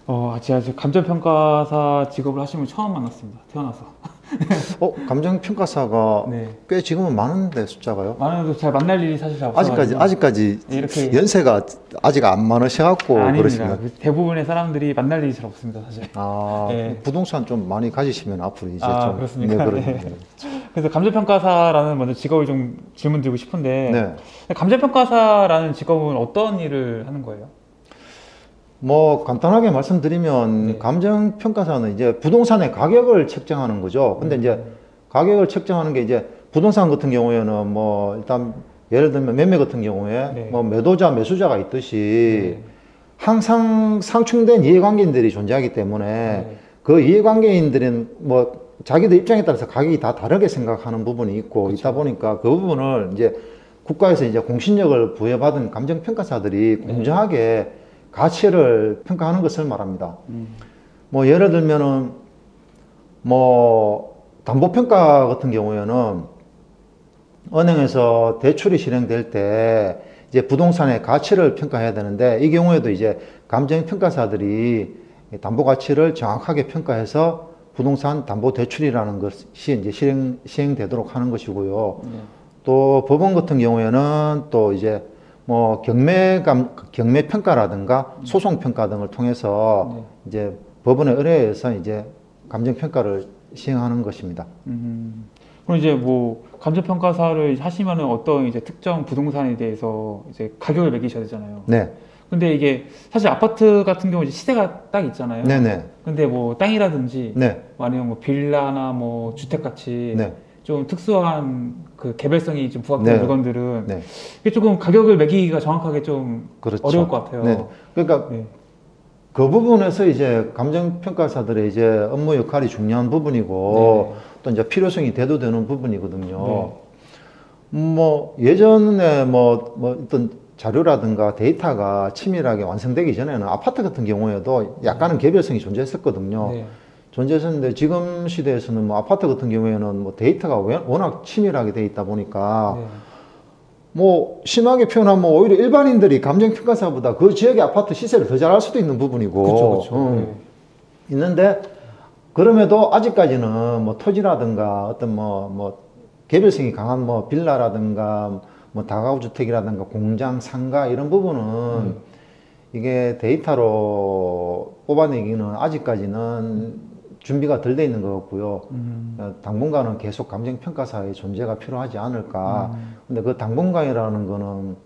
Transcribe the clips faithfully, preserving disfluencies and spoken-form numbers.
어, 제가 지금 감정평가사 직업을 하시면 처음 만났습니다. 태어나서. 어, 감정평가사가 네. 꽤 지금은 많은데 숫자가요? 많아도 잘 만날 일이 사실 잘 없어가지고. 아직까지 아직까지 이렇게 연세가 아직 안 많으셔갖고 아, 그러시면. 아닙니다. 대부분의 사람들이 만날 일이 잘 없습니다, 사실. 아, 네. 부동산 좀 많이 가지시면 앞으로 이제 아, 좀. 그렇습니까? 네, 그런. 네. 그래서 감정평가사라는 먼저 직업을 좀 질문 드리고 싶은데, 네. 감정평가사라는 직업은 어떤 일을 하는 거예요? 뭐 간단하게 말씀드리면 네. 감정평가사는 이제 부동산의 가격을 책정하는 거죠. 근데 음. 이제 가격을 책정하는 게 이제 부동산 같은 경우에는 뭐 일단 예를 들면 매매 같은 경우에 네. 뭐 매도자 매수자가 있듯이 네. 항상 상충된 이해관계인들이 존재하기 때문에 네. 그 이해관계인들은 뭐 자기들 입장에 따라서 가격이 다 다르게 생각하는 부분이 있고 그쵸. 있다 보니까 그 부분을 이제 국가에서 이제 공신력을 부여받은 감정평가사들이 네. 공정하게 가치를 평가하는 것을 말합니다. 음. 뭐 예를 들면은 뭐 담보평가 같은 경우에는 은행에서 대출이 실행될 때 이제 부동산의 가치를 평가해야 되는데 이 경우에도 이제 감정평가사들이 담보 가치를 정확하게 평가해서 부동산 담보 대출이라는 것이 이제 실행, 시행되도록 하는 것이고요. 네. 또 법원 같은 경우에는 또 이제 뭐 경매감, 경매평가라든가 소송평가 등을 통해서 네. 이제 법원에 의뢰해서 이제 감정평가를 시행하는 것입니다. 음. 그럼 이제 뭐 감정평가사를 하시면은 어떤 이제 특정 부동산에 대해서 이제 가격을 매기셔야 되잖아요. 네. 근데 이게 사실 아파트 같은 경우 이제 시세가 딱 있잖아요. 네네. 근데 뭐 땅이라든지 네. 아니면 뭐 빌라나 뭐 주택 같이 네. 좀 특수한 그 개별성이 좀 부각된 네. 물건들은 네. 이게 조금 가격을 매기기가 정확하게 좀 그렇죠. 어려울 것 같아요. 네. 그러니까 네. 그 부분에서 이제 감정평가사들의 이제 업무 역할이 중요한 부분이고 네. 또 이제 필요성이 대두되는 부분이거든요. 네. 뭐 예전에 뭐, 뭐 어떤 자료라든가 데이터가 치밀하게 완성되기 전에는 아파트 같은 경우에도 약간은 개별성이 존재했었거든요. 네. 존재했었는데 지금 시대에서는 뭐 아파트 같은 경우에는 뭐 데이터가 워낙 치밀하게 돼 있다 보니까 네. 뭐 심하게 표현하면 오히려 일반인들이 감정평가사보다 그 지역의 아파트 시세를 더 잘 알 수도 있는 부분이고 그렇죠, 그렇죠. 음, 네. 있는데 그럼에도 아직까지는 뭐 토지라든가 어떤 뭐, 뭐 개별성이 강한 뭐 빌라라든가 뭐 다가구 주택이라든가 공장, 상가 이런 부분은 음. 이게 데이터로 뽑아내기는 아직까지는 준비가 덜 돼 있는 것 같고요. 음. 당분간은 계속 감정평가사의 존재가 필요하지 않을까. 음. 근데 그 당분간이라는 거는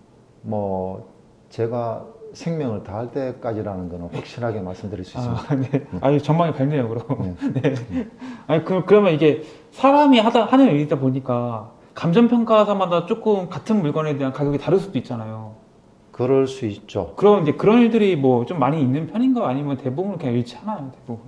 뭐 제가 생명을 다할 때까지라는 거는 확실하게 말씀드릴 수 있습니다. 아, 네. 네. 아니, 전망이 밝네요, 그럼. 네. 네. 아니, 그, 그러면 이게 사람이 하다, 하는 일이다 보니까 감정평가사마다 조금 같은 물건에 대한 가격이 다를 수도 있잖아요. 그럴 수 있죠. 그럼 이제 그런 일들이 뭐 좀 많이 있는 편인가 아니면 대부분 그냥 일치하나요, 대부분?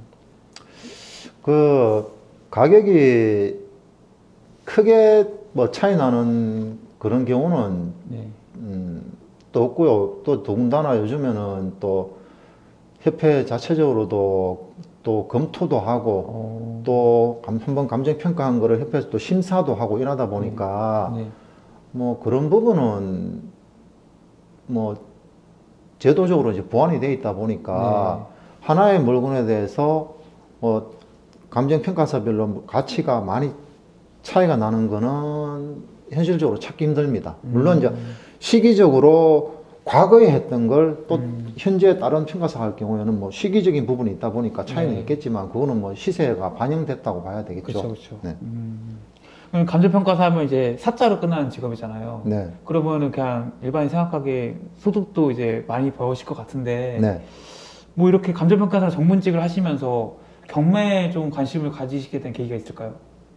그 가격이 크게 뭐 차이 나는 그런 경우는 네. 음, 또 없고요. 또 더군다나 요즘에는 또 협회 자체적으로도 또 검토도 하고 어... 또 한번 감정평가한 거를 협회에서 또 심사도 하고 이러다 보니까 네. 네. 뭐 그런 부분은 뭐 제도적으로 이제 보완이 돼 있다 보니까 네. 하나의 물건에 대해서 뭐 감정평가사별로 가치가 많이 차이가 나는 거는 현실적으로 찾기 힘듭니다. 물론 음. 이제 시기적으로 과거에 했던 걸 또 음. 현재 다른 평가사 할 경우에는 뭐 시기적인 부분이 있다 보니까 차이는 네. 있겠지만 그거는 뭐 시세가 반영됐다고 봐야 되겠죠. 그렇죠, 그렇죠. 네. 음. 감정평가사 하면 이제 사자로 끝나는 직업이잖아요. 네. 그러면은 그냥 일반인 생각하기에 소득도 이제 많이 벌으실 것 같은데, 네. 뭐 이렇게 감정평가사 전문직을 하시면서 경매에 좀 관심을 가지시게 된 계기가 있을까요?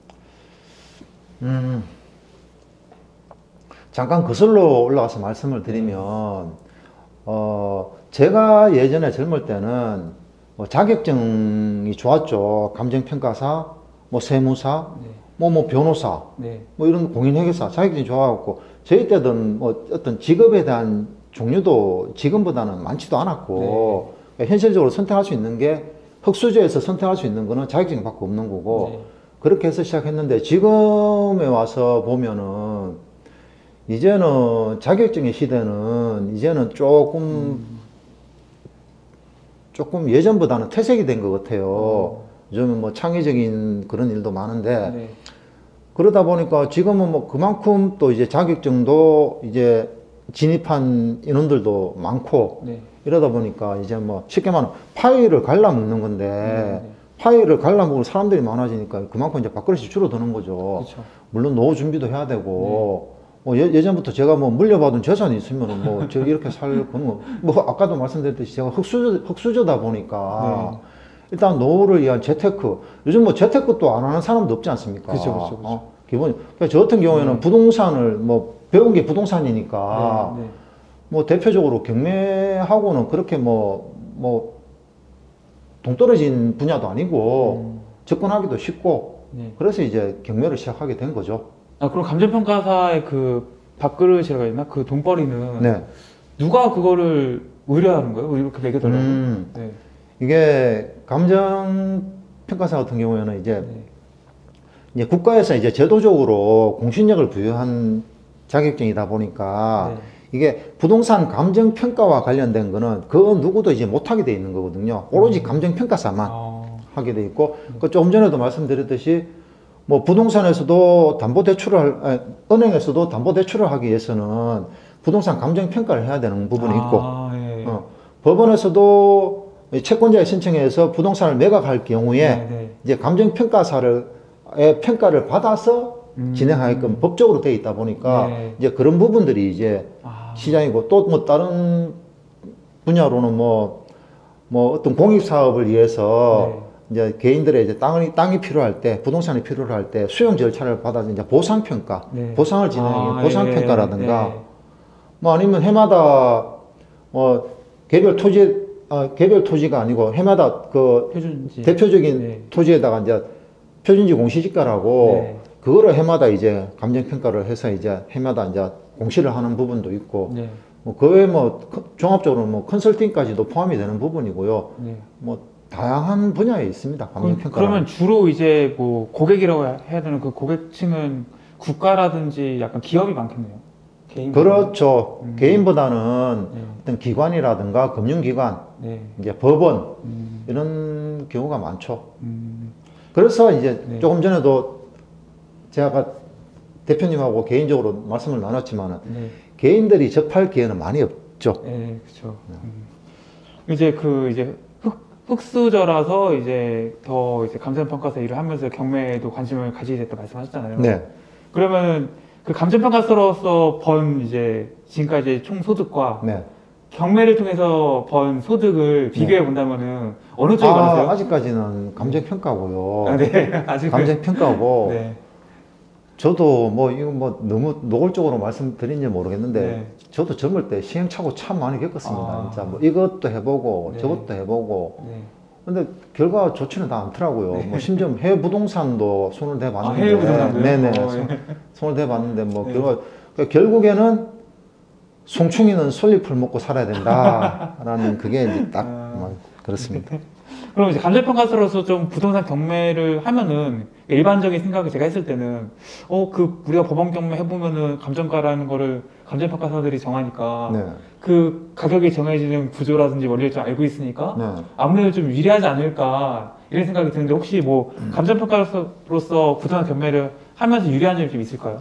음. 잠깐 거슬러 올라가서 말씀을 드리면, 어, 제가 예전에 젊을 때는 뭐 자격증이 좋았죠. 감정평가사, 뭐 세무사, 네. 뭐, 뭐 변호사, 네. 뭐 이런 공인회계사 자격증이 좋아갖고 저희 때는 뭐 어떤 직업에 대한 종류도 지금보다는 많지도 않았고 네. 현실적으로 선택할 수 있는 게 흑수저에서 선택할 수 있는 거는 자격증밖에 없는 거고 네. 그렇게 해서 시작했는데 지금에 와서 보면은 이제는 자격증의 시대는 이제는 조금 음. 조금 예전보다는 퇴색이 된 것 같아요. 어. 요즘은 뭐 창의적인 그런 일도 많은데 네. 그러다 보니까 지금은 뭐 그만큼 또 이제 자격증도 이제 진입한 인원들도 많고 네. 이러다 보니까 이제 뭐 쉽게 말하면 파일을 갈라먹는 건데 네, 네. 파일을 갈라먹을 사람들이 많아지니까 그만큼 이제 밥그릇이 줄어드는 거죠. 그쵸. 물론 노후 준비도 해야 되고 뭐 예, 예전부터 제가 뭐 물려받은 재산이 있으면은 뭐 저 이렇게 살 그런 거 뭐 아까도 말씀드렸듯이 제가 흑수저 흑수저다 보니까 네. 일단 노후를 위한 재테크 요즘 뭐 재테크도 안 하는 사람도 없지 않습니까? 그쵸, 그쵸, 그쵸. 어, 기본 그러니까 저 같은 경우에는 네. 부동산을 뭐 배운 게 부동산이니까 네, 네. 뭐 대표적으로 경매하고는 그렇게 뭐 뭐 동떨어진 분야도 아니고 음. 접근하기도 쉽고 네. 그래서 이제 경매를 시작하게 된 거죠. 아, 그럼 감정평가사의 그 밥그릇이라고 했나? 그 돈벌이는 네. 누가 그거를 의뢰하는 거예요? 이렇게 매겨달라고? 음, 네. 이게 감정평가사 같은 경우에는 이제, 네. 이제 국가에서 이제 제도적으로 공신력을 부여한 자격증이다 보니까 네. 이게 부동산 감정평가와 관련된 거는 그 누구도 이제 못하게 돼 있는 거거든요. 오로지 감정평가사만 아, 하게 돼 있고, 그 조금 전에도 말씀드렸듯이 뭐 부동산에서도 담보대출을, 할- 아니, 은행에서도 담보대출을 하기 위해서는 부동산 감정평가를 해야 되는 부분이 있고, 아, 예. 어, 법원에서도 채권자의 신청해서 부동산을 매각할 경우에 네, 네. 이제 감정평가사를 의 평가를 받아서 음. 진행하게끔 법적으로 되어 있다 보니까 네. 이제 그런 부분들이 이제 아, 시장이고 또 뭐 다른 분야로는 뭐, 뭐 어떤 공익사업을 위해서 이제 개인들의 이제 땅이, 땅이 필요할 때, 부동산이 필요할 때 수용 절차를 받아서 이제 보상평가, 네. 보상을 진행하는 아, 보상평가라든가 예, 예. 뭐 아니면 해마다 뭐 개별 토지, 어, 개별 토지가 아니고 해마다 그 표준지. 대표적인 네. 토지에다가 이제 표준지 공시지가라고 네. 그거를 해마다 이제 감정평가를 해서 이제 해마다 이제 공시를 하는 부분도 있고 네. 뭐 그 외에 뭐 컨- 종합적으로 뭐 컨설팅까지도 포함이 되는 부분이고요. 네. 뭐 다양한 분야에 있습니다. 그럼, 감정평가. 그러면 주로 이제 뭐 고객이라고 해야 되는 그 고객층은 국가라든지 약간 기업이 많겠네요. 개인. 그렇죠. 음. 개인보다는 네. 어떤 기관이라든가 금융기관, 네. 이제 법원 음, 이런 경우가 많죠. 음, 그래서 이제 네. 조금 전에도 제가 아까 대표님하고 개인적으로 말씀을 나눴지만은 네. 개인들이 접할 기회는 많이 없죠. 네, 그렇죠. 음. 이제 그 이제 흑, 흑수저라서 이제 더 이제 감정평가사 일을 하면서 경매에도 관심을 가지게 됐다 말씀하셨잖아요. 네. 그러면 그 감정평가사로서 번 이제 지금까지 총 소득과 네. 경매를 통해서 번 소득을 비교해 본다면은 어느 쪽이 많으세요? 아, 아직까지는 감정평가고요. 아, 네, 아직 감정평가고 네, 저도 뭐 이거 뭐 너무 노골적으로 말씀드린지 모르겠는데 네. 저도 젊을 때 시행착오 참 많이 겪었습니다. 아. 진짜 뭐 이것도 해보고 네. 저것도 해보고 네. 근데 결과 좋지는 다 않더라고요. 뭐 심지어 해외 부동산도 손을 대봤는데 아, 해외 부동산도요? 네네 어, 손, 예. 손을 대봤는데 뭐 네. 결과 그러니까 결국에는 송충이는 솔잎을 먹고 살아야 된다라는 그게 이제 딱 아. 뭐 그렇습니다. 그럼 이제 감정평가사로서 좀 부동산 경매를 하면은 일반적인 생각을 제가 했을 때는 어 그 우리가 법원 경매 해보면은 감정가라는 거를 감정평가사들이 정하니까 네. 그 가격이 정해지는 구조라든지 원리를 좀 알고 있으니까 네. 아무래도 좀 유리하지 않을까 이런 생각이 드는데 혹시 뭐 음. 감정평가로서 부동산 경매를 하면서 유리한 점이 좀 있을까요?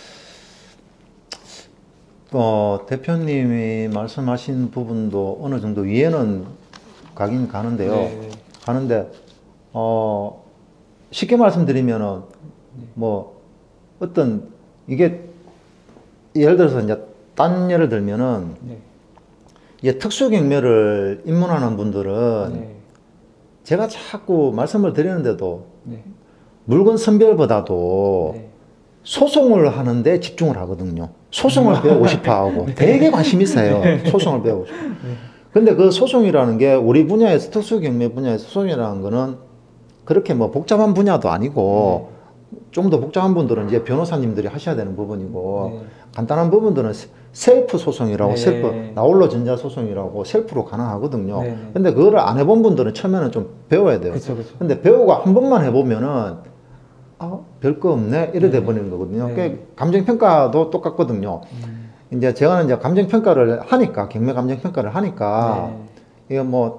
어, 대표님이 말씀하신 부분도 어느 정도 이해는 가긴 가는데요. 네. 가는데, 어, 쉽게 말씀드리면은, 뭐, 어떤, 이게, 예를 들어서 이제, 딴 예를 들면은, 네. 이제 특수경매를 입문하는 분들은, 네. 제가 자꾸 말씀을 드리는데도, 네. 물건 선별보다도, 네. 소송을 하는데 집중을 하거든요. 소송을 배우고 싶어 하고 되게 관심 있어요. 소송을 배우고 싶어. 근데 그 소송이라는 게 우리 분야에서 특수경매 분야에서 소송이라는 거는 그렇게 뭐 복잡한 분야도 아니고 좀 더 복잡한 분들은 이제 변호사님들이 하셔야 되는 부분이고 네. 간단한 부분들은 셀프 소송이라고 네. 셀프 나홀로 전자 소송이라고 셀프로 가능하거든요. 네. 근데 그거를 안 해본 분들은 처음에는 좀 배워야 돼요. 그렇죠, 그렇죠. 근데 배우고 한 번만 해보면은 아, 별거 없네 이래 돼 네. 버리는 거거든요. 네. 그 감정평가도 똑같거든요. 음. 이제 제가 이제 감정평가를 하니까 경매 감정평가를 하니까 네. 이거 뭐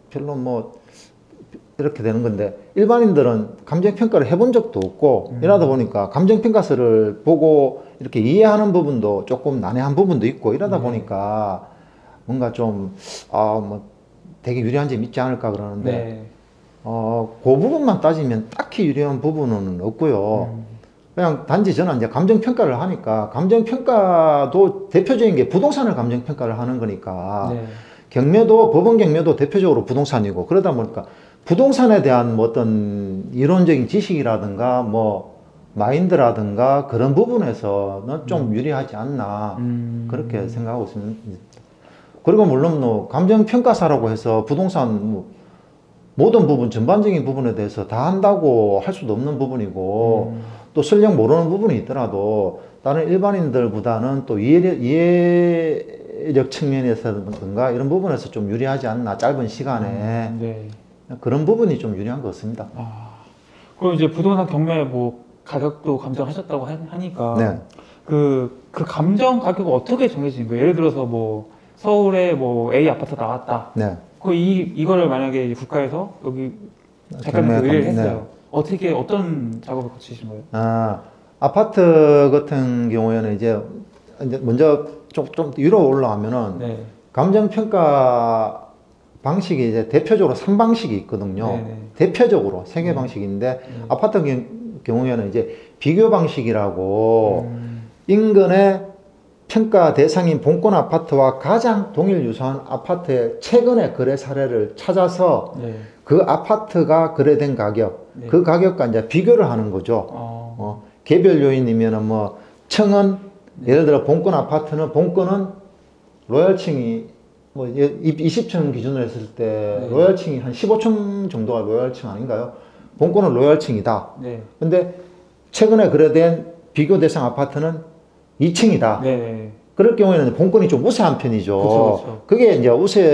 별로 뭐 이렇게 되는 건데 일반인들은 감정평가를 해본 적도 없고 음. 이러다 보니까 감정평가서를 보고 이렇게 이해하는 부분도 조금 난해한 부분도 있고 이러다 네. 보니까 뭔가 좀 아 뭐 되게 유리한 점이 있지 않을까 그러는데 네. 어, 그 부분만 따지면 딱히 유리한 부분은 없고요. 음. 그냥 단지 저는 이제 감정평가를 하니까 감정평가도 대표적인 게 부동산을 감정평가를 하는 거니까 네. 경매도 법원 경매도 대표적으로 부동산이고 그러다 보니까 부동산에 대한 뭐 어떤 이론적인 지식이라든가 뭐 마인드라든가 그런 부분에서는 좀 유리하지 않나 음. 그렇게 생각하고 있습니다. 그리고 물론 뭐 감정평가사라고 해서 부동산 뭐 모든 부분 전반적인 부분에 대해서 다 한다고 할 수도 없는 부분이고 음. 또 설령 모르는 부분이 있더라도 다른 일반인들보다는 또 이해력, 이해력 측면에서든가 이런 부분에서 좀 유리하지 않나 짧은 시간에 음. 네. 그런 부분이 좀 유리한 것 같습니다. 아. 그럼 이제 부동산 경매 뭐 가격도 감정하셨다고 하- 하니까 네. 그, 그 감정 가격은 어떻게 정해지는 거예요? 예를 들어서 뭐 서울에 뭐 A 아파트 나왔다. 네. 그 이, 이거를 만약에 이제 국가에서 여기 작가님께 경매 의뢰를 감- 네. 했어요. 어떻게, 어떤 작업을 거치신 거예요? 아, 아파트 같은 경우에는 이제, 이제 먼저 좀, 좀 위로 올라가면은 네. 감정평가 방식이 이제 대표적으로 삼 방식이 있거든요. 네네. 대표적으로 세 개 네. 방식인데 네. 아파트 경- 경우에는 이제 비교 방식이라고 음. 인근의 평가 대상인 본권 아파트와 가장 동일 유사한 아파트의 최근의 거래 사례를 찾아서 네. 그 아파트가 거래된 가격, 네. 그 가격과 이제 비교를 하는 거죠. 어. 어, 개별 요인이면은 뭐 층은 네. 예를 들어 본권 아파트는 본권은 로얄층이 뭐 이십 층 기준으로 했을 때 네. 로얄층이 한 십오 층 정도가 로얄층 아닌가요? 본권은 로얄층이다. 네. 근데 최근에 거래된 비교 대상 아파트는 이 층이다. 네. 그럴 경우에는 본권이 좀 우세한 편이죠. 그쵸, 그쵸. 그게 이제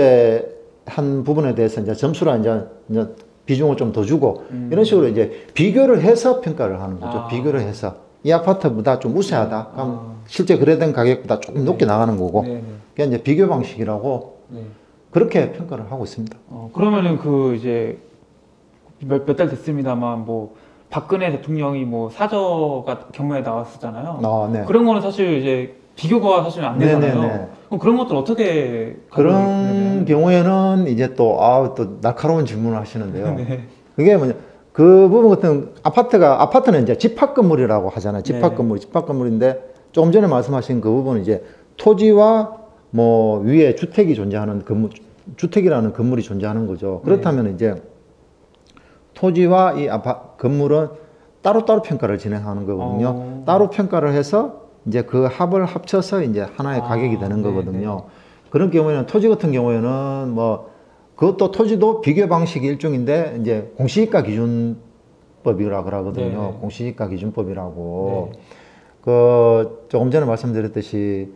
우세한 부분에 대해서 이제 점수를 이제, 이제 비중을 좀 더 주고 음. 이런 식으로 이제 비교를 해서 평가를 하는 거죠. 아. 비교를 해서 이 아파트보다 좀 우세하다. 그럼 아. 실제 거래된 가격보다 조금 높게 네. 나가는 거고. 네. 네. 그게 이제 비교 방식이라고 네. 그렇게 평가를 하고 있습니다. 어, 그러면은 그 이제 몇, 몇 달 됐습니다만 뭐 박근혜 대통령이 뭐 사저가 경매에 나왔었잖아요. 아, 네. 그런 거는 사실 이제 비교가 사실 안 되잖아요. 네네네. 그럼 그런 것들 어떻게 그런 가능하냐면- 경우에는 이제 또, 아, 또 날카로운 질문을 하시는데요. 네. 그게 뭐냐. 그 부분 같은 아파트가, 아파트는 이제 집합 건물이라고 하잖아요. 집합 네. 건물, 집합 건물인데 조금 전에 말씀하신 그 부분은 이제 토지와 뭐 위에 주택이 존재하는 건물, 주택이라는 건물이 존재하는 거죠. 그렇다면 이제 토지와 이 아파, 건물은 따로따로 평가를 진행하는 거거든요. 어. 따로 평가를 해서 이제 그 합을 합쳐서 이제 하나의 아, 가격이 되는 네네. 거거든요. 그런 경우에는 토지 같은 경우에는 뭐 그것도 토지도 비교 방식이 일종인데 이제 공시지가 기준법이라 그러거든요. 네. 공시지가 기준법이라고. 네. 그 조금 전에 말씀드렸듯이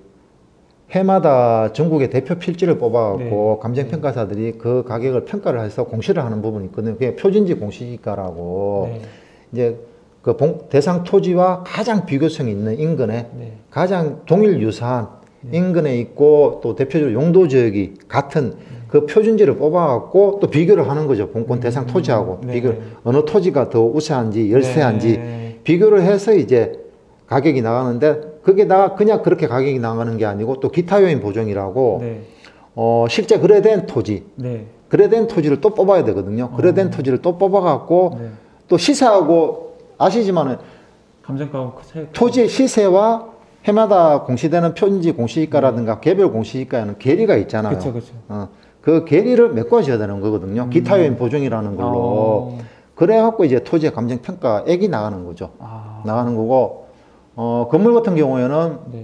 해마다 전국의 대표 필지를 뽑아갖고 네. 감정평가사들이 그 가격을 평가를 해서 공시를 하는 부분이 있거든요. 그게 표준지 공시지가라고. 네. 이제 그 봉- 대상 토지와 가장 비교성이 있는 인근에 네. 가장 동일 유사한 인근에 있고 또 대표적으로 용도 지역이 같은 그 표준지를 뽑아갖고 또 비교를 하는 거죠. 본권 대상 토지하고 네. 비교 어느 토지가 더 우세한지 열세한지 네. 비교를 해서 이제 가격이 나가는데 그게 나 그냥 그렇게 가격이 나가는 게 아니고 또 기타 요인 보정이라고 네. 어 실제 거래된 토지 네. 거래된 토지를 또 뽑아야 되거든요. 거래된 토지를 또 뽑아갖고 네. 또 시세하고 아시지만은 감정가가 그 차이. 토지의 시세와 해마다 공시되는 표준지 공시지가라든가 개별 공시지가에는 괴리가 있잖아요. 그렇죠, 그렇죠. 어, 그 괴리를 메꿔줘야 되는 거거든요. 기타 요인 보정이라는 걸로. 어. 그래갖고 이제 토지의 감정평가액이 나가는 거죠. 아. 나가는 거고, 어, 건물 같은 경우에는 네.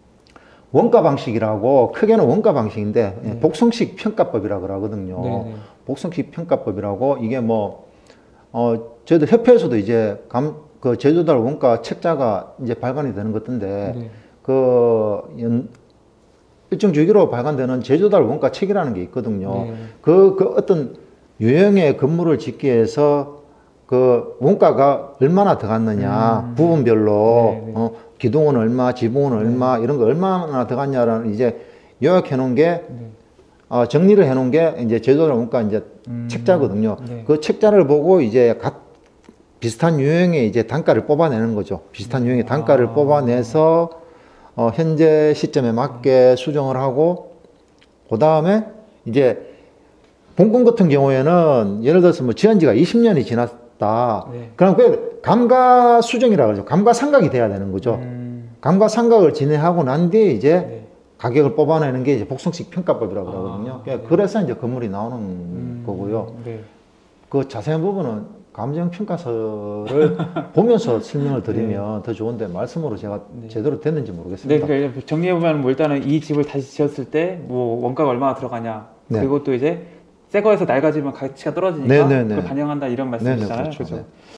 원가 방식이라고, 크게는 원가 방식인데, 네. 복성식 평가법이라고 그러거든요. 네, 네. 복성식 평가법이라고, 이게 뭐, 어, 저희들 협회에서도 이제 감, 그 제조달 원가 책자가 이제 발간이 되는 것 같은데, 네. 그, 연, 일정 주기로 발간되는 제조달 원가 책이라는 게 있거든요. 네. 그, 그 어떤 유형의 건물을 짓기 위해서 그 원가가 얼마나 들어갔느냐, 음. 부분별로, 네, 네. 어, 기둥은 얼마, 지붕은 얼마, 이런 거 얼마나 들어갔냐라는 이제 요약해 놓은 게 네. 어, 정리를 해놓은 게 이제 제조자 원가 이제 음, 책자거든요. 네. 그 책자를 보고 이제 각 비슷한 유형의 이제 단가를 뽑아내는 거죠. 비슷한 유형의 단가를 아. 뽑아내서 어, 현재 시점에 맞게 수정을 하고 그 다음에 이제 본권 같은 경우에는 예를 들어서 뭐 지은 지가 이십 년이 지났다. 네. 그럼 그 감가수정이라고 그러죠. 감가상각이 돼야 되는 거죠. 음, 감가상각을 진행하고 난 뒤에 이제 네. 가격을 뽑아내는 게 이제 복성식 평가법이라고 그러거든요. 아, 그러니까 네. 그래서 이제 건물이 나오는 음, 거고요. 네. 그 자세한 부분은 감정평가서를 보면서 설명을 드리면 더 좋은데 말씀으로 제가 네. 제대로 됐는지 네, 모르겠습니다. 그러니까 정리해보면 뭐 일단은 이 집을 다시 지었을 때 뭐 원가가 얼마나 들어가냐 네. 그리고 또 이제 새 거에서 낡아지면 가치가 떨어지니까 네, 네, 네. 그걸 반영한다 이런 말씀이시잖아요. 네, 네, 그렇죠. 그죠? 네.